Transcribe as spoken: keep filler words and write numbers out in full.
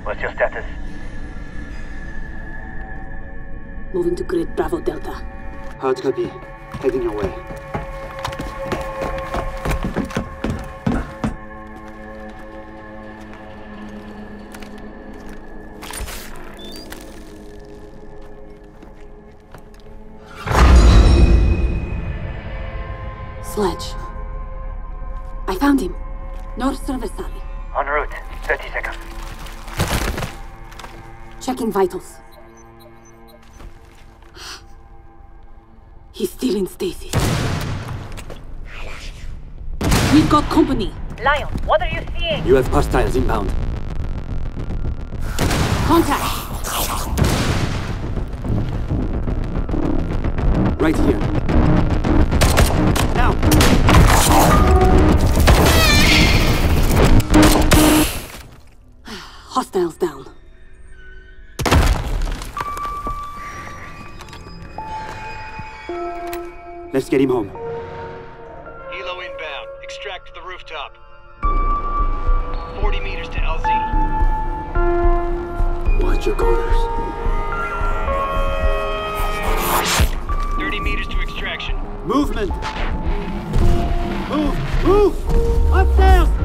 What's your status? Moving to grid Bravo Delta. Hard copy. Heading your way. Sledge. I found him. North Service Alley. En route. thirty seconds. Checking vitals. He's still in stasis. We've got company. Lion, what are you seeing? You have hostiles inbound. Contact. Right here. Now! Hostiles down. Let's get him home. Helo inbound. Extract to the rooftop. forty meters to L Z. Watch your corners. thirty meters to extraction. Movement! Move! Move! Upstairs!